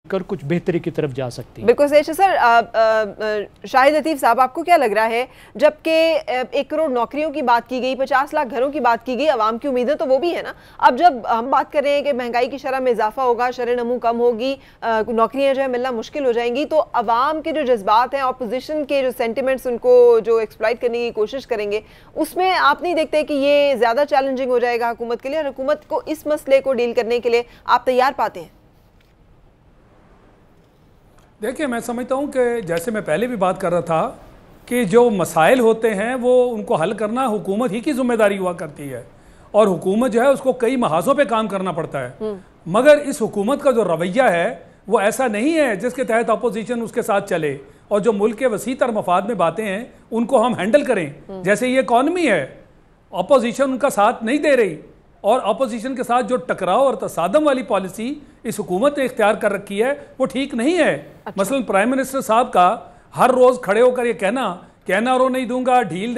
کر کچھ بہتری کی طرف جا سکتی ہے۔ بالکل صحیح سر۔ شاہد لطیف صاحب، آپ کو کیا لگ رہا ہے جبکہ 1 کروڑ نوکریوں کی بات کی گئی، 50 لاکھ گھروں کی بات کی گئی، عوام کی امیدیں تو وہ بھی ہے نا، اب جب ہم بات کر رہے ہیں کہ مہنگائی کی شرح میں اضافہ ہوگا، شرح نمو کم ہوگی، نوکریاں جو ہے ملنا مشکل ہو جائیں گی، تو عوام کے جو جذبات ہیں، اپوزیشن کے جو سینٹیمنٹس ان کو جو ایکسپلائٹ کرنے کی کوشش کریں گے، اس میں آپ نہیں دیکھتے کہ یہ زیادہ چیلنجنگ ہو جائے گا حکومت کے لیے، اور حکومت کو اس مسئلے کو ڈیل کرنے کے لیے آپ تیار پاتے ہیں؟ دیکھیں، میں سمجھتا ہوں کہ جیسے میں پہلے بھی بات کر رہا تھا کہ جو مسائل ہوتے ہیں وہ ان کو حل کرنا حکومت ہی کی ذمہ داری ہوا کرتی ہے، اور حکومت جو ہے اس کو کئی محاذوں پہ کام کرنا پڑتا ہے، مگر اس حکومت کا جو رویہ ہے وہ ایسا نہیں ہے جس کے تحت اپوزیشن اس کے ساتھ چلے اور جو ملک کے وسیع تر مفاد میں باتیں ہیں ان کو ہم ہینڈل کریں۔ جیسے یہ اکانومی ہے، اپوزیشن ان کا ساتھ نہیں دے رہی، اور اپوزیشن کے ساتھ جو ٹکراؤ اور تصادم والی پالیسی اس حکومت نے اختیار کر رکھی ہے وہ ٹھیک نہیں ہے۔ مثلا پرائم منسٹر صاحب کا ہر روز کھڑے ہو کر یہ کہنا رو نہیں دوں گا، ڈھیل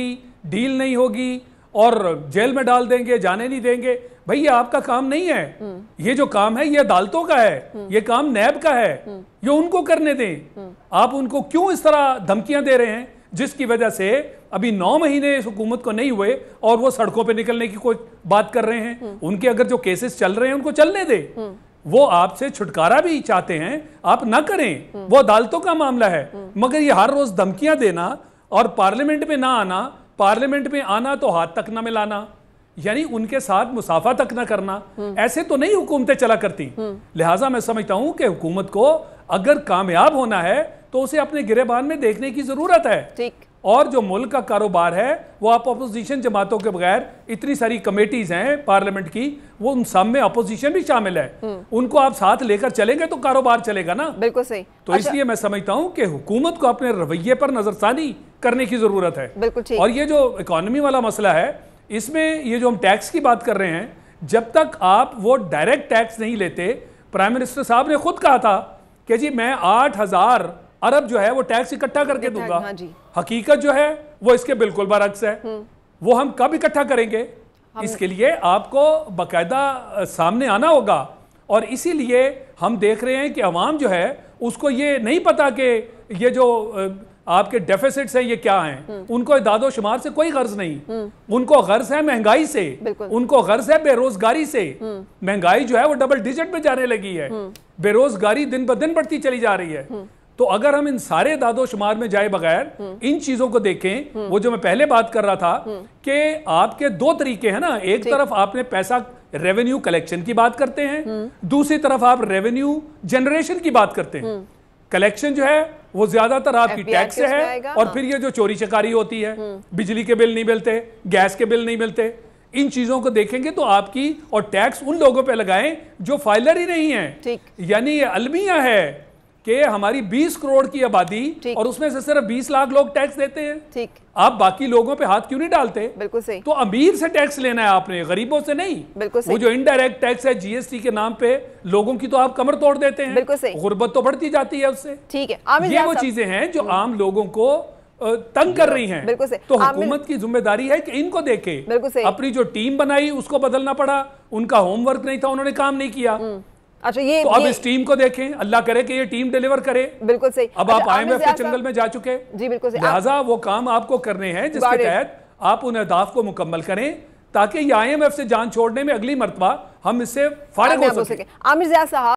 نہیں ہوگی اور جیل میں ڈال دیں گے، جانے نہیں دیں گے، بھئی یہ آپ کا کام نہیں ہے، یہ جو کام ہے یہ عدالتوں کا ہے، یہ کام نیب کا ہے، یہ ان کو کرنے دیں۔ آپ ان کو کیوں اس طرح دھمکیاں دے رہے ہیں جس کی وجہ سے ابھی 9 مہینے اس حکومت کو نہیں ہوئے اور وہ سڑکوں پہ نکلنے کی کوئی بات کر رہے ہیں؟ ان کے اگر جو کیسز چل رہے ہیں ان کو چلنے دیں، وہ آپ سے چھٹکارا بھی چاہتے ہیں، آپ نہ کریں، وہ عدالتوں کا معاملہ ہے، مگر یہ ہر روز دھمکیاں دینا اور پارلیمنٹ میں نہ آنا، پارلیمنٹ میں آنا تو ہاتھ تک نہ ملانا، یعنی ان کے ساتھ مسافہ تک نہ کرنا، ایسے تو نہیں حکومتیں چلا کرتی۔ لہٰذا میں سمجھتا ہوں کہ حکومت کو اگر کامیاب ہونا ہے تو اسے اپنے گریبان میں دیکھنے کی ضرورت ہے، اور جو ملک کا کاروبار ہے وہ آپ اپوزیشن جماعتوں کے بغیر اتنی ساری کمیٹیز ہیں پارلیمنٹ کی، وہ ان سب میں اپوزیشن بھی شامل ہے، ان کو آپ ساتھ لے کر چلیں گے تو کاروبار چلے گا نا۔ بالکل صحیح۔ تو اس لیے میں سمجھتا ہوں کہ حکومت کو اپنے رویے پر نظر ثانی کرنے کی ضرورت ہے۔ اور یہ جو اکانومی والا مسئلہ ہے، اس میں یہ جو ہم ٹیکس کی بات کر رہے ہیں، جب تک آپ وہ ڈائریکٹ ٹیکس نہیں لیتے، پرائم منسٹر صاحب نے خود کہا تھا کہ جی میں 8,000 ارب جو ہے وہ ٹیکس اکٹھا کر کے دوں گا، حقیقت جو ہے وہ اس کے بالکل برعکس ہے۔ وہ ہم کب اکٹھا کریں گے؟ اس کے لیے آپ کو باقاعدہ سامنے آنا ہوگا، اور اسی لیے ہم دیکھ رہے ہیں کہ عوام جو ہے اس کو یہ نہیں پتا کہ یہ جو آپ کے ڈیفیسٹس ہیں یہ کیا ہیں، ان کو اعداد و شمار سے کوئی غرض نہیں، ان کو غرض ہے مہنگائی سے، ان کو غرض ہے بے روزگاری سے۔ مہنگائی جو ہے وہ ڈبل ڈیجٹ میں جانے لگی ہے، بے روزگاری دن بدن بڑھتی چلی جا رہی ہے۔ تو اگر ہم ان سارے اعداد و شمار میں جائے بغیر ان چیزوں کو دیکھیں، وہ جو میں پہلے بات کر رہا تھا کہ آپ کے 2 طریقے ہیں نا، ایک طرف آپ نے پیسہ ریونیو کلیکشن کی بات کرتے ہیں، دوسری طرف آپ ریونیو جنریشن کی بات کرتے ہیں۔ کلیکشن جو ہے وہ زیادہ تر آپ کی ٹیکس سے ہے، اور پھر یہ جو چوری چکاری ہوتی ہے، بجلی کے بل نہیں ملتے، گیس کے بل نہیں ملتے، ان چیزوں کو دیکھیں گے تو آپ کی، اور ٹیکس ان لوگوں پہ لگائیں جو فائلر ہی نہیں ہیں، یعنی یہ المیہ ہے کہ ہماری 20 کروڑ کی آبادی اور اس میں سے صرف 20 لاکھ لوگ ٹیکس دیتے ہیں، آپ باقی لوگوں پہ ہاتھ کیوں نہیں ڈالتے؟ تو امیر سے ٹیکس لینا ہے آپ نے، غریبوں سے نہیں۔ وہ جو انڈائریکٹ ٹیکس ہے جی ایس ٹی کے نام پہ، لوگوں کی تو آپ کمر توڑ دیتے ہیں، غربت تو بڑھتی جاتی ہے اس سے۔ یہ وہ چیزیں ہیں جو عام لوگوں کو تنگ کر رئی ہیں، تو حکومت کی ذمہ داری ہے کہ ان کو دیکھے۔ اپنی جو ٹیم بنائی اس کو بدلنا پڑا، ان کا ہوم ورک نہیں تھا، انہوں نے کام نہیں کیا، تو اب اس ٹیم کو دیکھیں، اللہ کرے کہ یہ ٹیم ڈیلیور کرے۔ بالکل صحیح۔ اب آپ IMF کے چنگل میں جا چکے، لہٰذا وہ کام آپ کو کرنے ہیں جس کے تحت آپ ان اہداف کو مکمل کریں، تاکہ یہ IMF سے جان چھوڑنے میں اگلی مرتبہ ہم اس سے فارغ ہو سکیں۔ عامر ضیاء صاحب